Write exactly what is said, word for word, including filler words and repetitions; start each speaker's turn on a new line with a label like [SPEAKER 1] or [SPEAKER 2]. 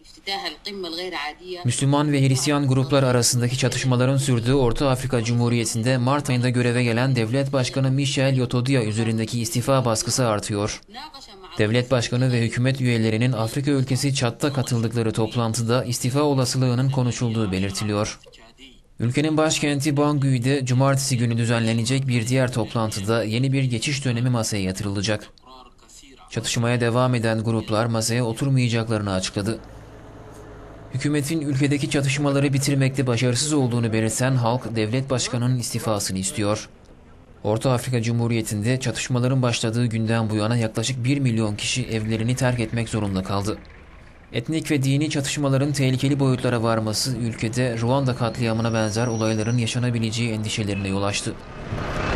[SPEAKER 1] Müslüman ve Hristiyan gruplar arasındaki çatışmaların sürdüğü Orta Afrika Cumhuriyeti'nde Mart ayında göreve gelen Devlet Başkanı Michel Yotodia üzerindeki istifa baskısı artıyor. Devlet Başkanı ve hükümet üyelerinin Afrika ülkesi Çad'da katıldıkları toplantıda istifa olasılığının konuşulduğu belirtiliyor. Ülkenin başkenti Bangui'de cumartesi günü düzenlenecek bir diğer toplantıda yeni bir geçiş dönemi masaya yatırılacak. Çatışmaya devam eden gruplar masaya oturmayacaklarını açıkladı. Hükümetin ülkedeki çatışmaları bitirmekte başarısız olduğunu belirten halk, devlet başkanının istifasını istiyor. Orta Afrika Cumhuriyeti'nde çatışmaların başladığı günden bu yana yaklaşık bir milyon kişi evlerini terk etmek zorunda kaldı. Etnik ve dini çatışmaların tehlikeli boyutlara varması ülkede Ruanda katliamına benzer olayların yaşanabileceği endişelerine yol açtı.